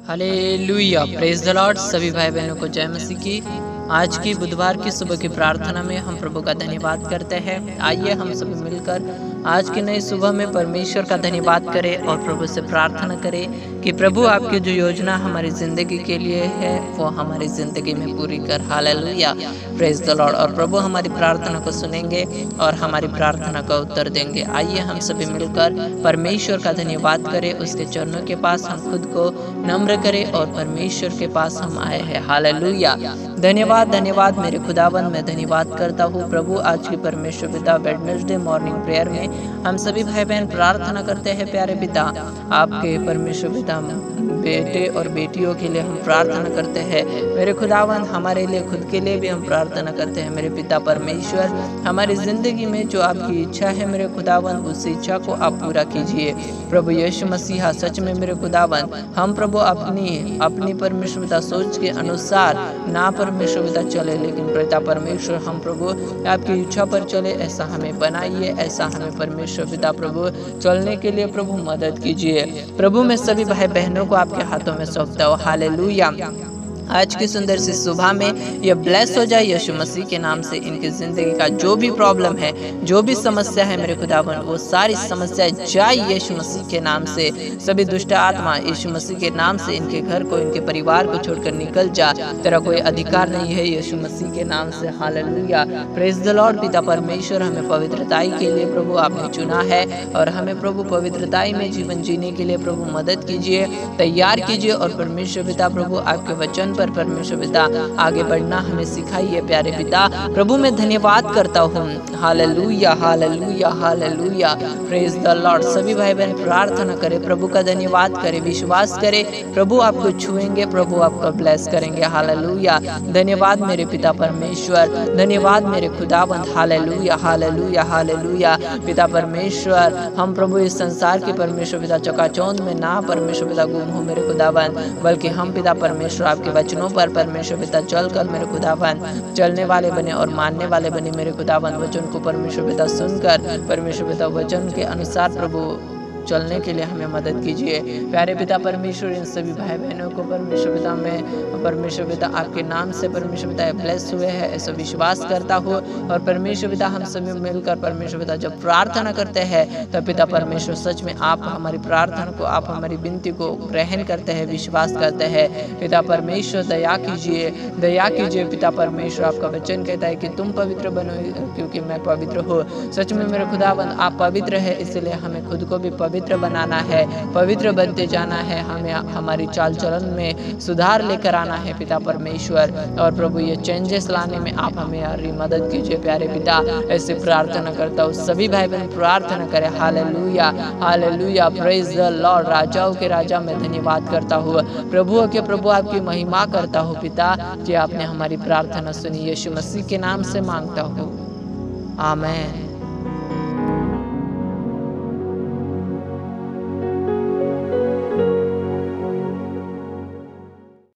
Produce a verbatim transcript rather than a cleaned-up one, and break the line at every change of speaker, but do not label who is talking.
Hallelujah, praise the lord. सभी भाई बहनों को जय मसीह की। आज की बुधवार की सुबह की प्रार्थना में हम प्रभु का धन्यवाद करते हैं। आइए हम सभी मिलकर आज की नई सुबह में परमेश्वर का धन्यवाद करें और प्रभु से प्रार्थना करें कि प्रभु आपकी जो योजना हमारी ज़िंदगी के लिए है वो हमारी ज़िंदगी में पूरी कर। Hallelujah, praise the lord. और प्रभु हमारी प्रार्थना को सुनेंगे और हमारी प्रार्थना का उत्तर देंगे। आइए हम सभी मिलकर परमेश्वर का धन्यवाद करें, उसके चरणों के पास हम खुद को नम्र करें और परमेश्वर के पास हम आए हैं। हालेलुया, धन्यवाद धन्यवाद मेरे खुदावन, मैं धन्यवाद करता हूँ प्रभु। आज की परमेश्वर पिता वेडनेसडे मॉर्निंग प्रेयर में हम सभी भाई बहन प्रार्थना करते हैं। प्यारे पिता, आपके परमेश्वर पिता बेटे और बेटियों के लिए हम प्रार्थना करते हैं। मेरे खुदावन, हमारे लिए खुद के लिए भी हम प्रार्थना करते हैं। मेरे पिता परमेश्वर, हमारी ज़िंदगी में जो आपकी इच्छा है मेरे खुदावन, उस इच्छा को आप पूरा कीजिए प्रभु यीशु मसीहा। सच में मेरे खुदावन, हम प्रभु अपनी अपनी परमेश्वर पिता सोच के अनुसार ना परमेश्वर पिता चले, लेकिन पिता परमेश्वर हम प्रभु आपकी इच्छा पर चले। ऐसा हमें बनाइए, ऐसा हमें परमेश्वर पिता प्रभु चलने के लिए प्रभु मदद कीजिए। प्रभु मैं सभी भाई बहनों को आपके हाथों में सौंपता हूँ। हालेलुया, आज की सुंदर सी सुबह में ये ब्लेस हो जाए यीशु मसीह के नाम से। इनकी ज़िंदगी का जो भी प्रॉब्लम है, जो भी समस्या है मेरे खुदावन, वो सारी समस्याएं जाए यीशु मसीह के नाम से। सभी दुष्ट आत्मा यीशु मसीह के नाम से इनके घर को, इनके परिवार को छोड़कर निकल जा। तेरा कोई अधिकार नहीं है यीशु मसीह के नाम से। Hallelujah, praise the lord. पिता परमेश्वर, हमें पवित्रताई के लिए प्रभु आपने चुना है और हमें प्रभु पवित्रताई में जीवन जीने के लिए प्रभु मदद कीजिए, तैयार कीजिए। और परमेश्वर पिता प्रभु आपके वचन पर परमेश्वर पिता आगे बढ़ना हमें सिखाइए। प्यारे पिता प्रभु मैं धन्यवाद करता हूँ। Hallelujah hallelujah hallelujah, praise the lord. सभी भाई बहन प्रार्थना करें, प्रभु का धन्यवाद करें, विश्वास करें प्रभु आपको छुएंगे, प्रभु आपको ब्लेस करेंगे। हालेलुया, धन्यवाद मेरे पिता परमेश्वर, धन्यवाद मेरे खुदाबंद। Hallelujah hallelujah hallelujah. पिता परमेश्वर, हम प्रभु इस संसार के परमेश्वर पिता चकाचौंध में ना परमेश्वर पिता गुम हो मेरे खुदाबंद, बल्कि हम पिता परमेश्वर आपके वचनों पर परमेश्वर पिता चलकर मेरे खुदावन चलने वाले बने और मानने वाले बने मेरे खुदावन। वचन को परमेश्वर पिता सुनकर परमेश्वर पिता वचन के अनुसार प्रभु चलने के लिए हमें मदद कीजिए। प्यारे पिता परमेश्वर, इन सभी भाई बहनों को परमेश्वर पिता में परमेश्वर पिता आपके नाम से परमेश्वर पिता ब्लेस हुए हैं ऐसा विश्वास करता हूँ। और परमेश्वर पिता हम सभी मिलकर परमेश्वर पिता जब प्रार्थना करते हैं तब पिता परमेश्वर सच में आप हमारी प्रार्थना को, आप हमारी विनती को ग्रहण करते हैं, विश्वास करते हैं। पिता परमेश्वर दया कीजिए, दया कीजिए। पिता परमेश्वर, आपका वचन कहता है कि तुम पवित्र बनो क्योंकि मैं पवित्र हूँ। सच में मेरे खुदाबंद आप पवित्र है, इसलिए हमें खुद को भी पवित्र बनाना है, पवित्र बनते जाना है। हमें हमारी चाल चलन में सुधार लेकर आना है पिता परमेश्वर। और प्रभु ये चेंजेस लाने में आप हमें मदद कीजिए। प्यारे पिता ऐसे प्रार्थना करता हूँ, सभी भाई बहन प्रार्थना करें। Hallelujah hallelujah, praise the lord. राजाओं के राजा मैं धन्यवाद करता हूँ, प्रभुओं के प्रभु आपकी महिमा करता हूँ पिता कि आपने हमारी प्रार्थना सुनी। यीशु मसीह के नाम से मांगता हूँ, आमीन।